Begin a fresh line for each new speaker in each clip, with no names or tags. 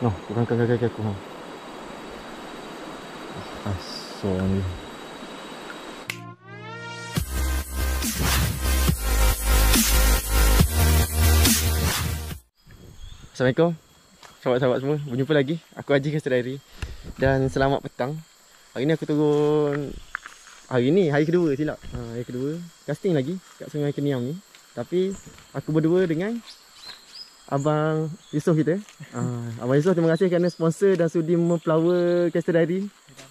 Noh, bukan kaki aku. Asal ni. Assalamualaikum sahabat-sahabat semua, berjumpa lagi. Aku Haji Caster Diary. Dan selamat petang. Hari ni aku turun. Hari ni hari kedua silap. Hari kedua casting lagi kat Sungai Keniam ni. Tapi aku berdua dengan Abang Yusof kita. Abang Yusof, terima kasih kerana sponsor dan sudi memflower Caster Diary.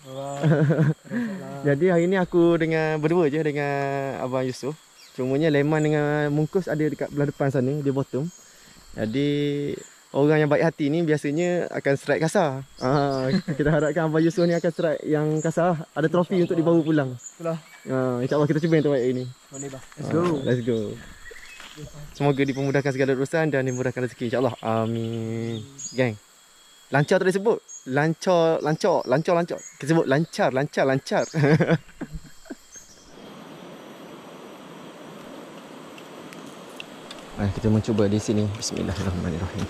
Jadi hari ni aku berdua je dengan Abang Yusof. Cumanya Leman dengan Mungkus ada dekat belah depan sana, di bottom. Jadi orang yang baik hati ni biasanya akan strike kasar. Kita harapkan Abang Yusof ni akan strike yang kasar. Ada trofi untuk dibawa pulang.
Itulah.
InsyaAllah kita cuba yang terbaik hari ni.
Boleh bah.
Let's go. Semoga dipermudahkan segala urusan dan dimudahkan rezeki, insyaAllah. Amin. Gang, lancar tak disebut. Lancar. Kita sebut lancar. Kita mencuba di sini. Bismillahirrahmanirrahim.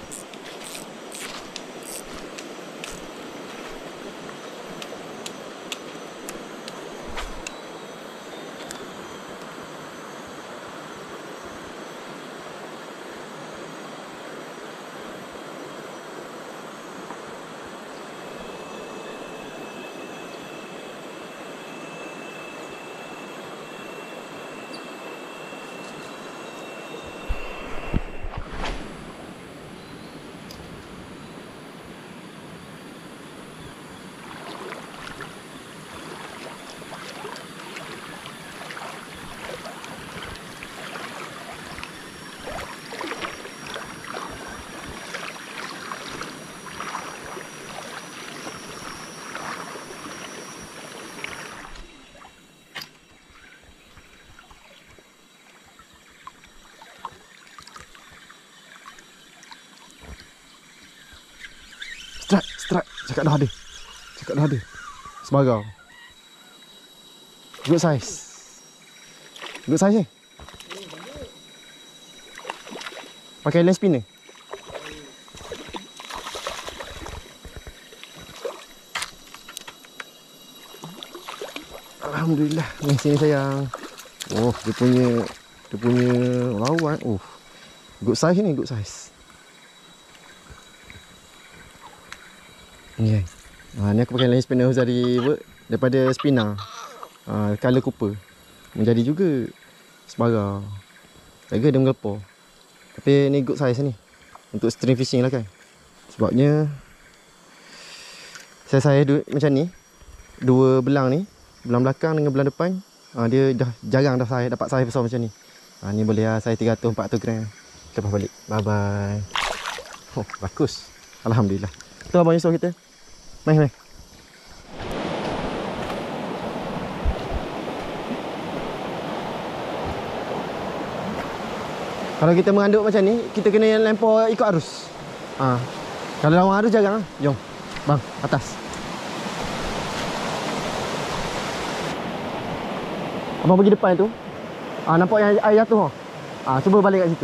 Strike. Cakap dah ada. Sebarau. Good size ni. Pakai lens spinner. Alhamdulillah. Ni sini sayang. Oh, dia punya lawan. Oh. Good size ni, good size. Ni kan. Ni aku pakai lens spinner Huzari daripada Spina. Color Cooper. Menjadi juga sebarang. Jaga dia menggelapor. Tapi ni good size ni. Untuk stream fishing lah kan. Sebabnya saya macam ni. Dua belang ni, belang belakang dengan belang depan. Dia dah jarang dah dapat saiz besar macam ni. Ni boleh lah saiz 300-400 gram. Lepas balik. Bye bye. Oh, bagus. Alhamdulillah. Tu Abang Yusof kita. Mai. Kalau kita menganduk macam ni, kita kena lempar ikut arus. Kalau lawan arus jarang. Jom. Bang, atas. Abang pergi depan tu. Nampak yang air jatuh. Cuba balik kat situ.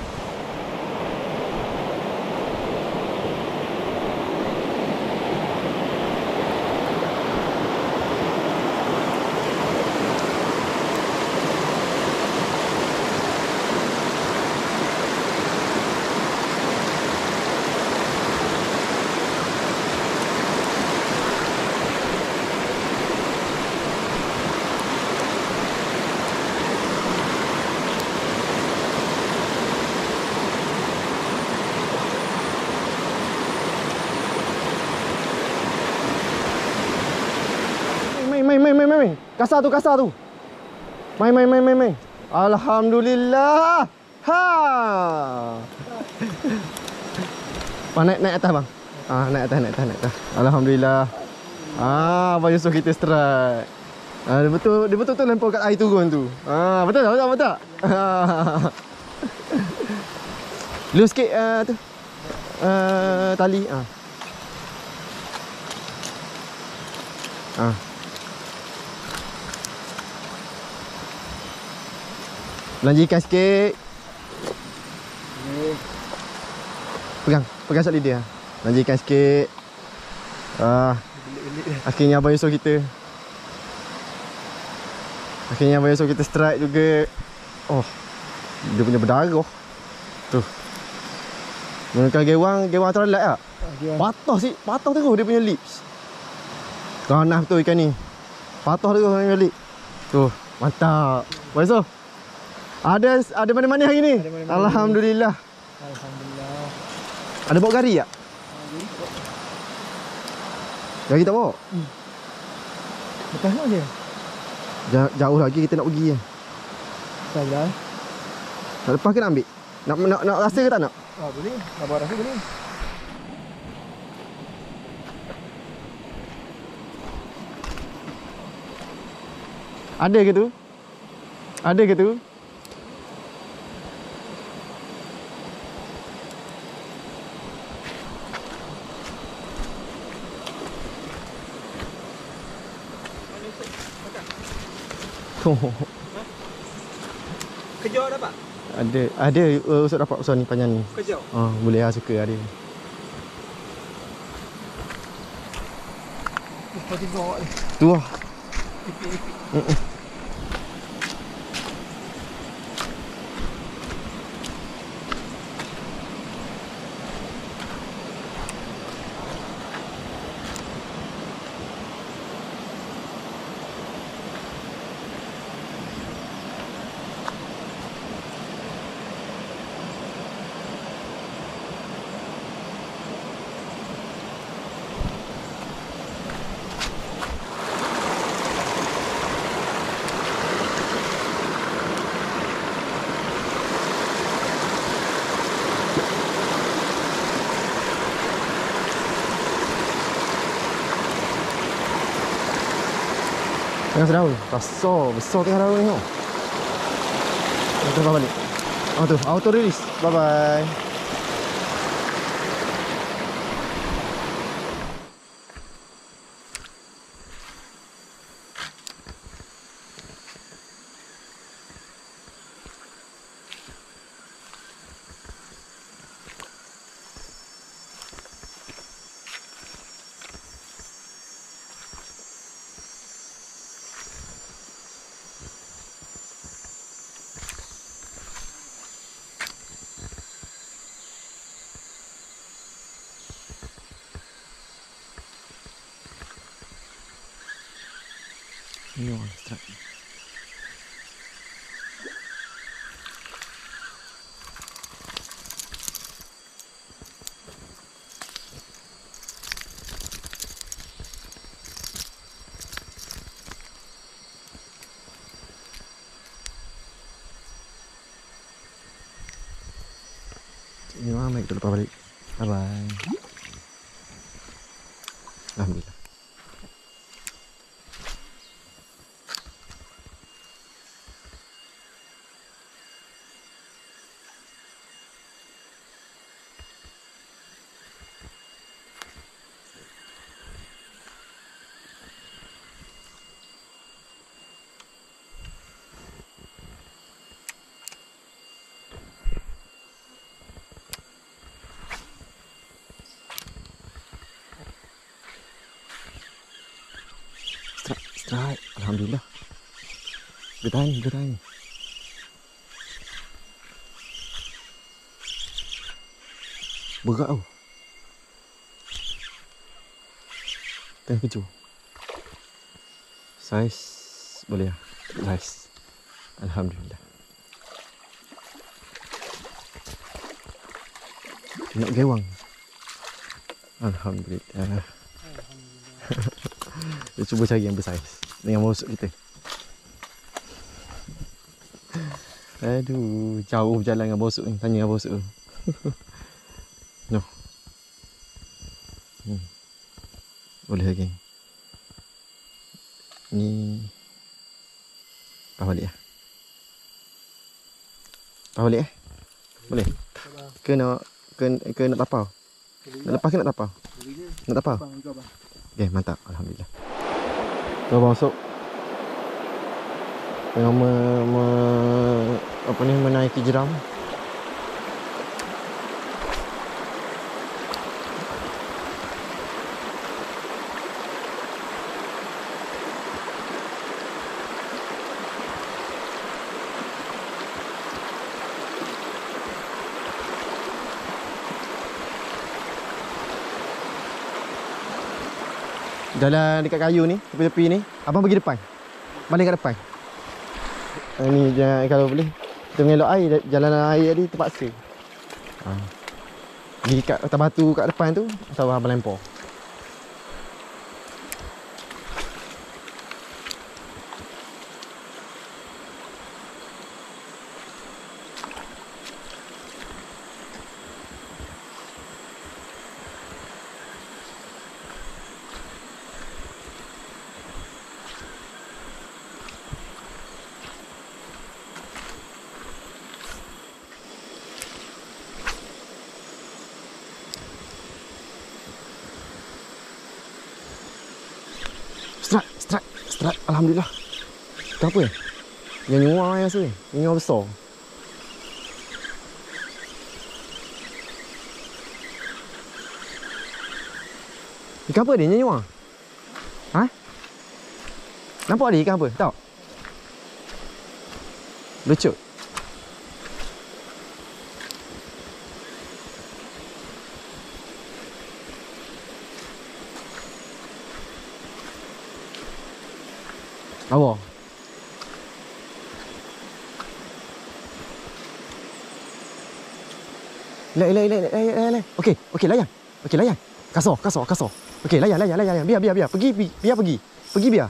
Main. Kasar tu. Main. Alhamdulillah. Naik atas bang. Naik atas. Alhamdulillah. Abang Yusof kita strike. Dia betul lempar kat air turun tu. Betul tak? Lose sikit tu. Tali. Belanjikan sikit. Pegang shot leader. Manjikan sikit. Akhirnya Abang Yusof kita. Akhirnya Abang Yusof kita strike juga. Oh, dia punya berdarah. Tu. Menggunakan gewang terlalat tak? Patah terus dia punya lips. Ganas betul ikan ni. Patah terus dia punya lips. Tu, mantap. Abang Yusof, ada mana-mana hari ni? Alhamdulillah. Ada bawa gari tak? Gari tak bawa?
Lepas mana dia?
Jauh lagi kita nak pergi kan.
Salah.
Nak lepas ke nak ambil? Nak rasa ke tak nak?
Boleh. Nak bawa rasa boleh.
Ada ke tu? Ada ke tu?
Kejar dapat?
Ada usut dapat usut ni panjang ni.
Kejar.
Boleh lah, suka ada.
Lepas tu bawa ni.
Tu lah. Tengah sedara. Besar tengah sedara ni tau. Kita lepas balik. Tu, auto release. Bye bye. Ini orang strike. Ini orang kita lepas balik. Bye bye. Alhamdulillah. Strike. Alhamdulillah. Gerai. Berat tau. Tengah keju. Saiz boleh lah. Saiz. Alhamdulillah. Nak gewang. Alhamdulillah. Dia cuba cari yang bersaiz dengan masuk kita. Aduh, jauh berjalan dengan bosuk ni. Tanya dengan bosuk tu. No. Boleh lagi. Ni lepas balik lah. Lepas balik Boleh? Ke nak tapau? Nak lepas ke nak tapau? Nak tapau? Okay, mantap. Alhamdulillah. Tu abang masuk. Tengah menaiki jeram. Jalan dekat kayu ni, tepi-tepi ni. Abang pergi depan. Balik kat depan. Ni jangan, kalau boleh kita mengelak air, jalanan air tadi terpaksa. Pergi kat atas batu kat depan tu, atau abang lempar. Strat. Alhamdulillah. Ikan apa ya? Yang nyuar yang rasa ni. Yang nyuar besar. Ikan apa dia? Yang nyuar? Ha? Nampak dia ikan apa? Tahu? Lucut. Awak. Lek. Okey, layan. Kasar. Okey, layan. Biar. Pergi. Biar.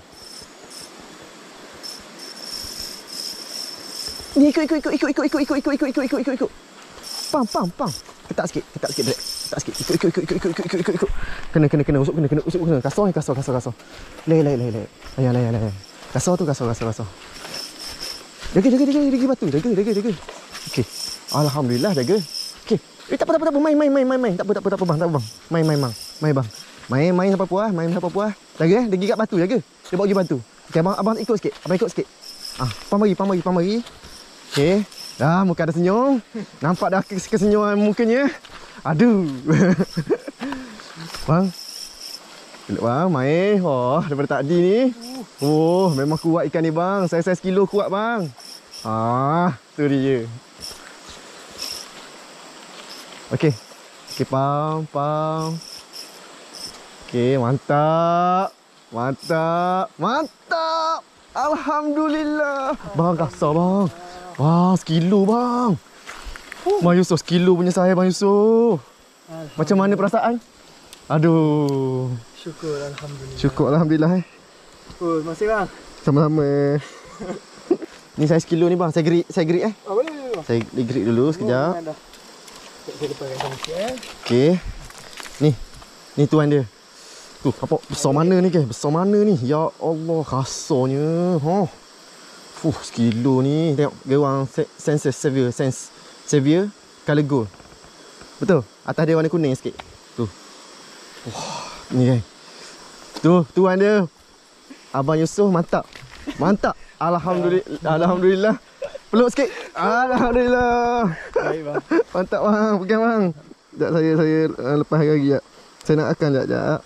Ni ikut. Pam. Ketak sikit, Brek. Ketak sikit. Ikut. Kena usuk kena. Kasar. Lek. Layan. Kasar tu. Jaga batu. Jaga. Okey. Alhamdulillah jaga. Okey. Tak apa. Main. Tak apa bang. Main bang. Main sampai puas. Jaga dia gigat batu, jaga. Dia bawa pergi batu. Okey, abang ikut sikit. Pam bagi. Okey. Dah muka ada senyum. Nampak dah kesenyuman mukanya. Aduh. Bang. Elok bang, main. Daripada tadi ni. Memang kuat ikan ni bang. Saya kilo kuat bang. Tu dia. Okey, pam. Okey, mantap. Alhamdulillah. Bang, kasar bang. Wah, sekilo bang. Bang Yusof, sekilo punya saya bang Yusof. Macam mana perasaan? Aduh. Syukur Alhamdulillah.
Terima kasih bang.
Sama-sama. Ni saya sekilo ni bang. Saya gerik
Boleh.
Saya gerik dulu sekejap.
Saya lepaskan sama sikit
Okey. Ni tuan dia. Tu, apa besar mana ni ke? Ya Allah, kasarnya. Sekilo ni. Tengok gewang Severe color gold. Betul? Atas dia warna kuning sikit. Tu. Ni kan. Tu, tuan dia. Abang Yusof mantap. Alhamdulillah. Peluk sikit. Alhamdulillah.
Baik bang.
Mantap bang. Pegang bang. Sekejap saya lepas lagi sekejap. Saya nak akan sekejap.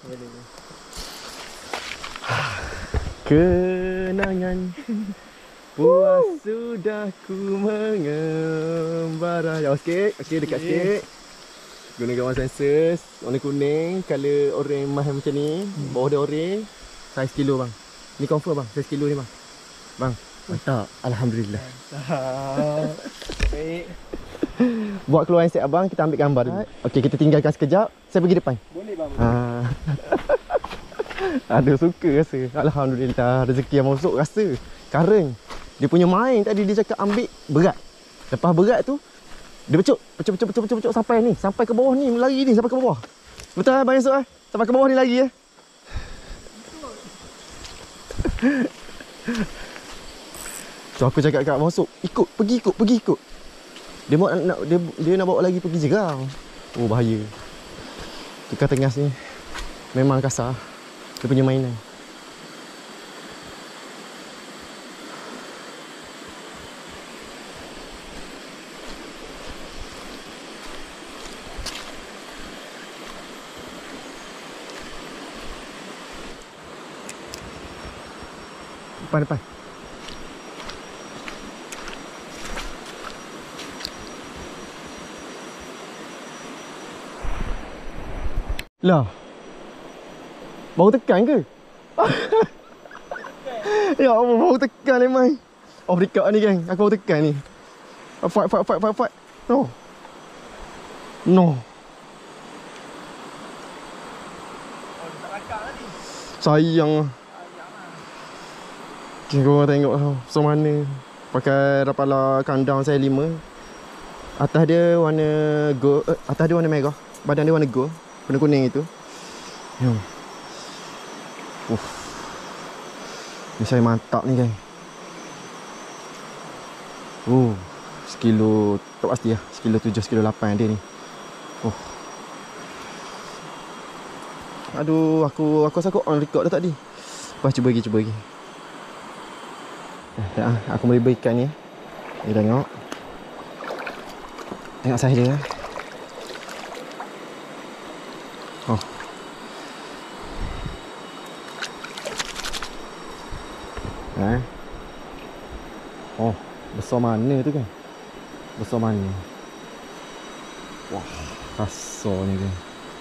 Kenangan puas sudah ku mengembara. Jauh sikit. Okey, dekat sikit. Guna gawan sensors. Warna kuning. Color orange mahal macam ni. Bawah dia orange. Saiz kilo bang. Ni confirm bang. Saiz kilo ni bang. Bang. Mantap. Alhamdulillah.
Baik.
Buat keluar handset abang, kita ambil gambar dulu. Okey, kita tinggalkan sekejap. Saya pergi depan.
Boleh bang.
Aduh, suka rasa. Alhamdulillah, rezeki yang masuk rasa. Kareng. Dia punya main tadi dia cakap ambil berat. Lepas berat tu dia pecuk sampai ni, sampai ke bawah ni, lari ni sampai ke bawah. Betul ah, Bang Yusuf ah? Sampai ke bawah ni lari ah. So aku cakap kat Abang Yusuf, pergi ikut. Dia nak bawa lagi pergi jerang. Oh, bahaya. Tukar tengas ni memang kasar. Dia punya mainan. Depan. Lah. Baru tekan ke? Ya Allah, baru tekan ni mai. Off record ni geng. Aku baru tekan ni. Fight. No. Sayang. Okay, korang tengok lah. So mana. Pakai Rapala kandang saya 5. Atas dia warna gold. Atas dia warna merah. Badan dia warna gold. Warna kuning itu. Ni saya mantap ni geng. Sekilo. Tak pasti lah. Sekilo 7, sekilo 8 dia ni. Aduh, aku rasa aku on record dah tadi. Lepas cuba lagi. Aku boleh berikan ni. Ni tengok. Tengok saiz dia. Besar mana tu kan? Besar mana? Wah, kasar ni kan.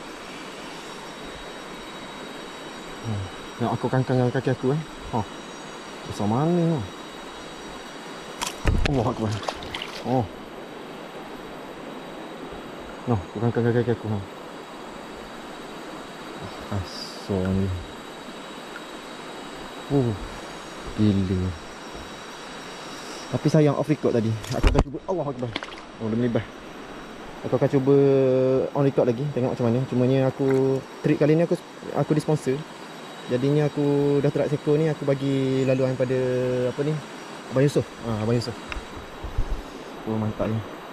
Tengok aku kangkang kaki aku besar mana? Allah Akbar. Aku kangkang kaki aku. Kasar ni. Gila. Tapi sayang off record tadi. Aku akan cuba. Allah Akbar. Dah melibas. Aku akan cuba on record lagi. Tengok macam mana. Cumanya aku trip kali ni aku disponsor. Jadinya aku dah terak seko ni. Aku bagi laluan pada apa ni, Abang Yusof. Abang Yusof. Mantap ni.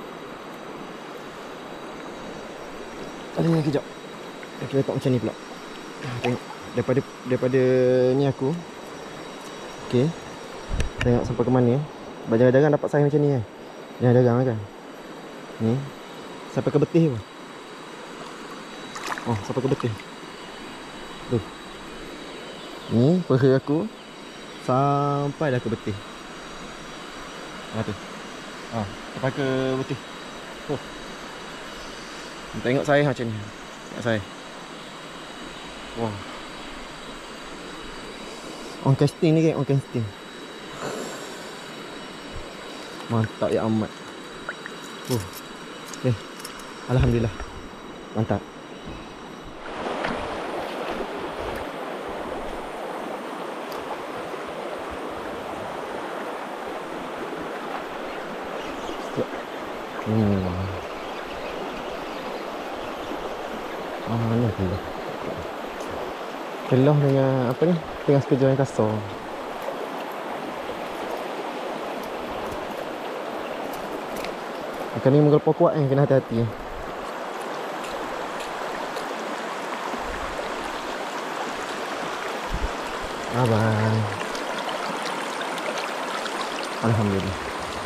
Kejap. Aku letak macam ni pula. Tengok. Daripada ni aku. Okey. Tengok sampai ke mana. Jarang-jarang dapat saiz macam ni kan. Jarang-jarang kan. Ni. Sampai ke betih pun. Sampai ke betih. Tu. Ni peha aku. Sampai dah ke betih. Tu. Sampai ke betih. Tengok saiz macam ni. Tengok saiz. On casting ni kan. On casting. Mantap ya amat. Okay. Alhamdulillah. Mantap. Mana tu? Keloh dengan apa ni? Tengah sekejap yang kasar. Ikan ni menggelapa kuat kan, kena hati-hati. Abang. Alhamdulillah.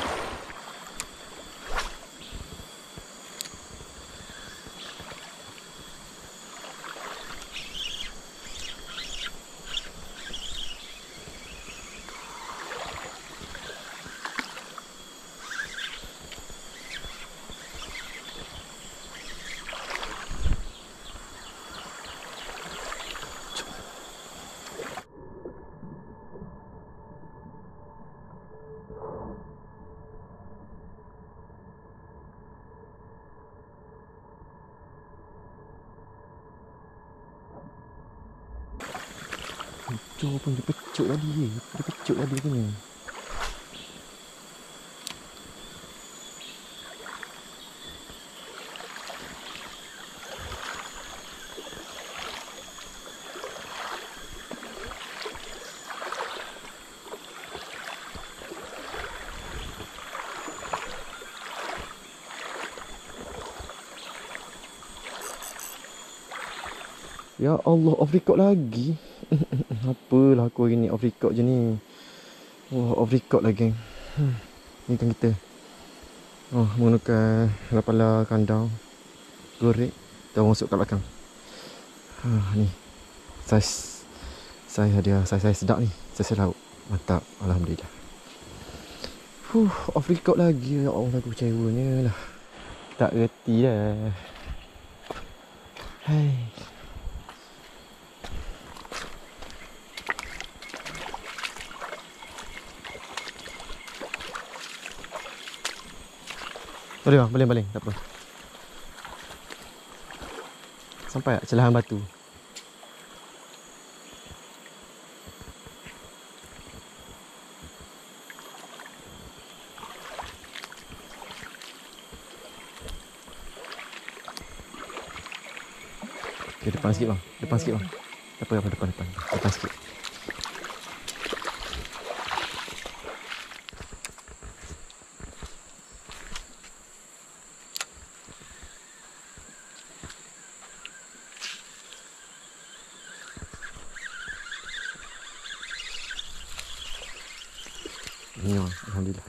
Hijau pun dia pecut tadi. Dia pecut tadi punya. Ya Allah, off record lagi. Apalah aku hari ni off record je ni. Wah, off record lah geng. Ni kan kita menggunakan Rapala kandang gorek. Kita masuk kat belakang. Ni saiz dia, saiz sedap ni. Saiz laut. Mantap, alhamdulillah. Off record lagi. Ya Allah, aku kecewanya lah. Tak reti dah. Hai. Boleh bang, boleh baling, tak apa. Sampai tak celahan batu. Okay, depan sikit bang. Depan sikit bang. Tak apa, depan. Depan sikit. Ini bang, alhamdulillah.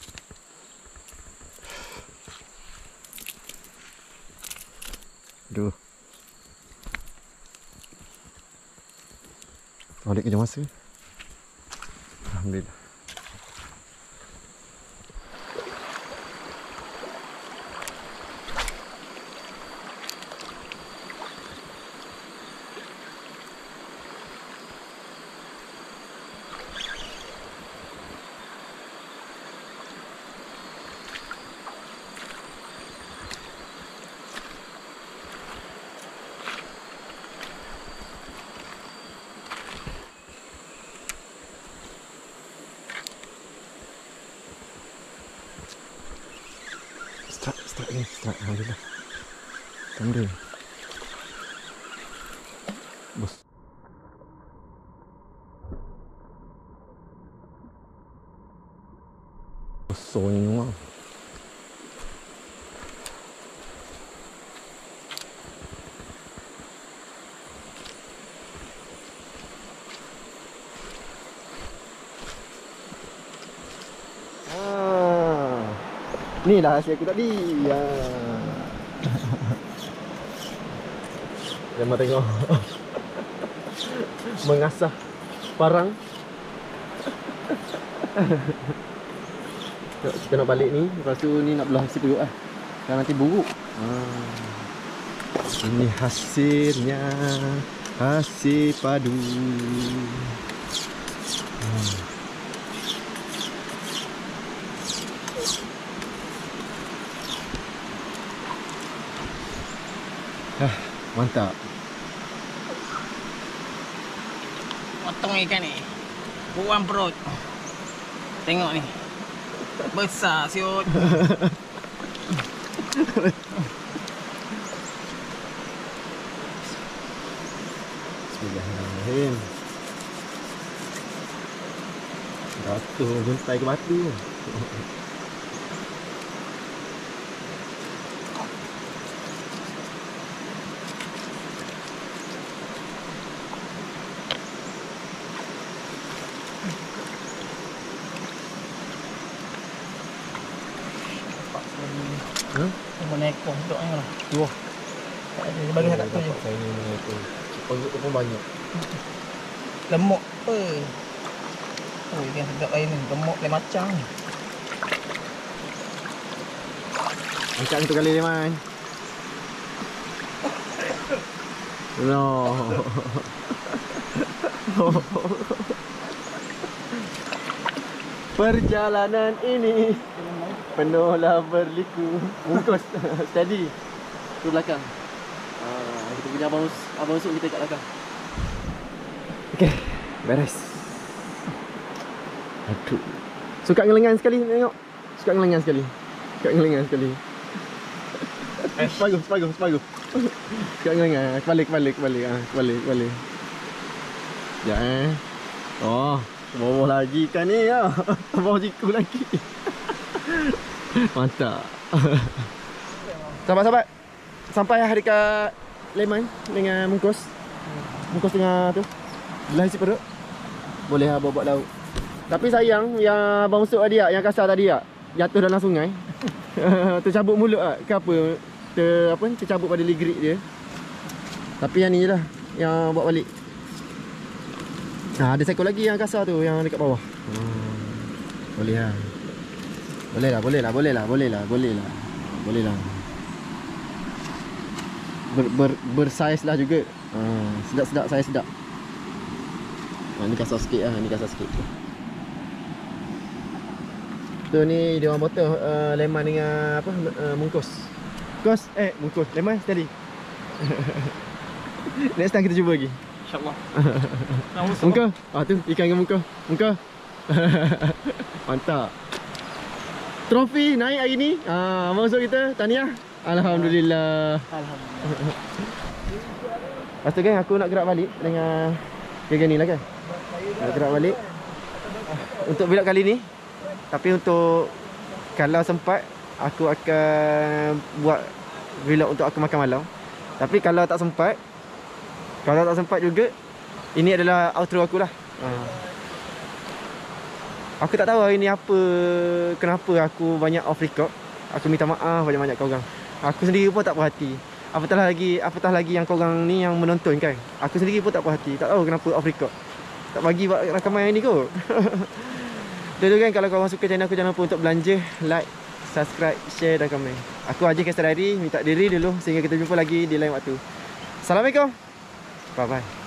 Aduh. Balik kerja masa. Alhamdulillah. Start. Alhamdulillah. Tanda. Bos. Bosonnya. Ni lah hasil aku tadi. Ya. Jangan tengok. Mengasah parang. Kita nak balik ni. Lepas tu ni nak belah hasil perut lah. Kan nanti buruk. Ini hasilnya. Hasil padu. Mantap.
Potong ikan ni. Buang perut. Tengok ni. Besar siut.
Bismillahirrahmanirrahim. Jatuh juntai ke batu.
Menekong duduk ni lah.
Dua.
Dia bagi kat tu je.
Saya ni menekong. Penggut tu pun banyak.
Lemuk apa? Oh, ikan sedap air ni. Lemuk lain macam ni.
Angkat satu kali Leman. No. Perjalanan ini penuhlah berliku. Bungkus. Steady. Tu belakang. Kita punya abang Usuk kita kat belakang. Okey, beres. Aduh. Suka ngelengan sekali tengok. Suka ngelengan sekali. Bagus. Suka ngelengan. Balik. Ya Oh, bawah lagi kan ni ya. Bawah siku lagi. Mantap. Sahabat-sahabat, sampai dekat Leman dengan Mungkus. Mungkus tengah tu. Belah isi perut. Boleh lah buat lauk. Tapi sayang yang Abang Usuk tadi yang kasar tadi jatuh dalam sungai. Tercabut mulut ke apa? Tercabut pada ligrik dia. Tapi yang ni je lah yang bawa balik. Ada seekor lagi yang kasar tu yang dekat bawah. Boleh lah. Boleh lah. Bersaiz lah juga. Sedap, saya sedap. Ni kasar sikit lah, Tu tu ni dia orang botol lemon dengan apa mungkus. Mungkus. Lemon tadi. Next time kita cuba lagi.
InsyaAllah.
Muka. Tu ikan dengan muka. Muka. Mantap. Trofi naik hari ni. Masuk kita. Tahniah. Alhamdulillah.
Alhamdulillah.
Lepas tu kan aku nak gerak balik dengan geng ni lah kan. Nak gerak balik untuk vlog kali ni. Tapi untuk kalau sempat aku akan buat vlog untuk aku makan malam. Tapi kalau tak sempat juga, ini adalah outro aku lah. Aku tak tahu hari ni kenapa aku banyak off record. Aku minta maaf banyak-banyak korang. Aku sendiri pun tak puas hati. Apatah lagi yang korang ni yang menonton kan. Aku sendiri pun tak puas hati. Tak tahu kenapa off record. Tak bagi buat rakaman yang ni kot. Betul kan, kalau korang suka channel aku, jangan lupa untuk belanja, like, subscribe, share dan komen. Aku Haji Kastar Diary minta diri dulu sehingga kita jumpa lagi di lain waktu. Assalamualaikum. Bye bye.